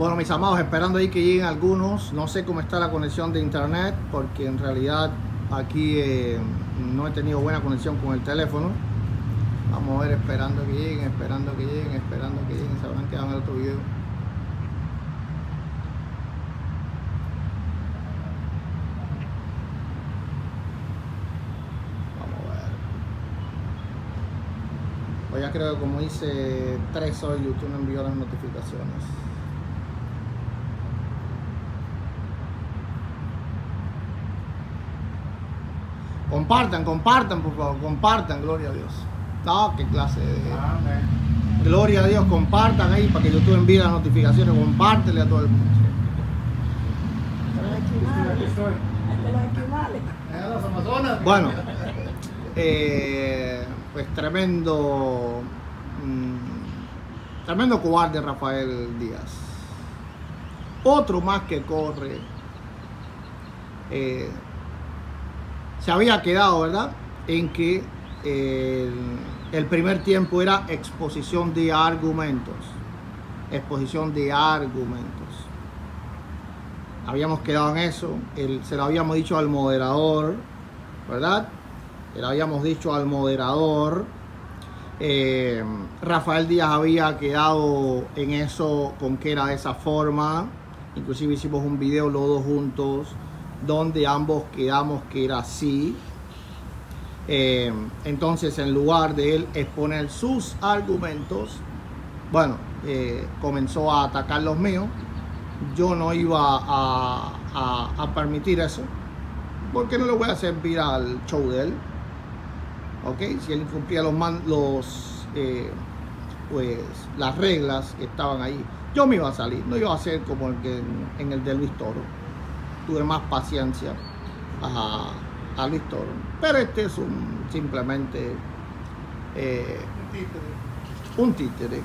Bueno, mis amados, esperando ahí que lleguen algunos. No sé cómo está la conexión de internet, porque en realidad aquí no he tenido buena conexión con el teléfono. Vamos a ver, esperando que lleguen, esperando que lleguen, esperando que lleguen. Se habrán quedado en el otro video. Vamos a ver. Pues ya creo que como hice 3 hoy, YouTube me envió las notificaciones. Compartan, compartan, por favor, compartan, gloria a Dios. No, qué clase de... Gloria a Dios, compartan ahí para que YouTube envíe las notificaciones, compártele a todo el mundo. Bueno, pues tremendo cobarde Rafael Díaz. Otro más que corre. Se había quedado, ¿verdad?, en que el primer tiempo era exposición de argumentos. Exposición de argumentos. Habíamos quedado en eso. Se lo habíamos dicho al moderador, ¿verdad? Se lo habíamos dicho al moderador. Rafael Díaz había quedado en eso, con que era de esa forma. Inclusive hicimos un video los dos juntos, donde ambos quedamos que era así. Entonces, en lugar de él exponer sus argumentos, bueno, comenzó a atacar los míos. Yo no iba a permitir eso, porque no le voy a hacer viral al show de él. Ok, si él incumplía pues las reglas que estaban ahí, yo me iba a salir. No iba a ser como en el de Luis Toro. Tuve más paciencia a Luis Toro, pero este es simplemente un títere.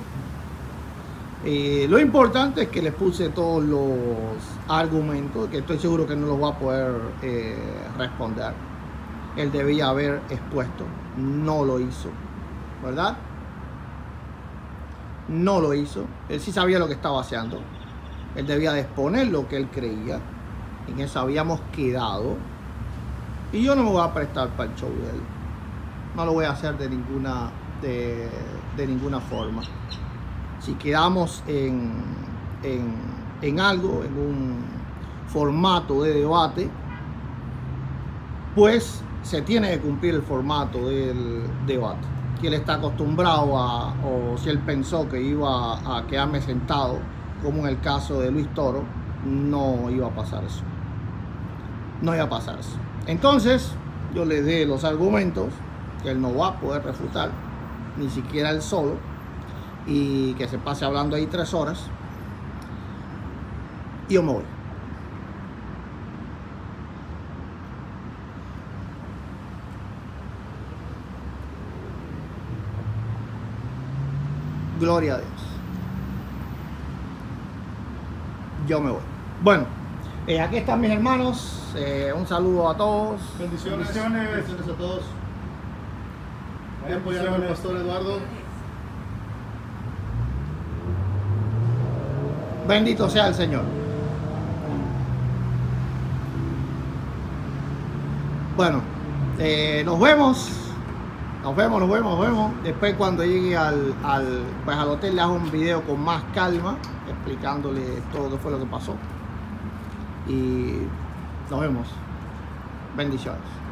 Lo importante es que les puse todos los argumentos, que estoy seguro que no los va a poder responder. Él debía haber expuesto, no lo hizo, ¿verdad? No lo hizo. Él sí sabía lo que estaba haciendo. Él debía de exponer lo que él creía. En eso habíamos quedado. Y yo no me voy a prestar para el show de él. No lo voy a hacer de ninguna forma. Si quedamos en algo, en un formato de debate, pues se tiene que cumplir el formato del debate. Que él está acostumbrado o si él pensó que iba a quedarme sentado, como en el caso de Luis Toro, no iba a pasar eso. No iba a pasar eso. Entonces, yo le di los argumentos que él no va a poder refutar, ni siquiera él solo, y que se pase hablando ahí 3 horas, y yo me voy. Gloria a Dios. Yo me voy. Bueno, aquí están mis hermanos. Un saludo a todos. Bendiciones a todos. Voy a apoyar al pastor Eduardo. Bendito sea el Señor. Bueno, nos vemos. Nos vemos. Después, cuando llegue al hotel, le hago un video con más calma, explicándole todo lo que fue lo que pasó. Y nos vemos. Bendiciones.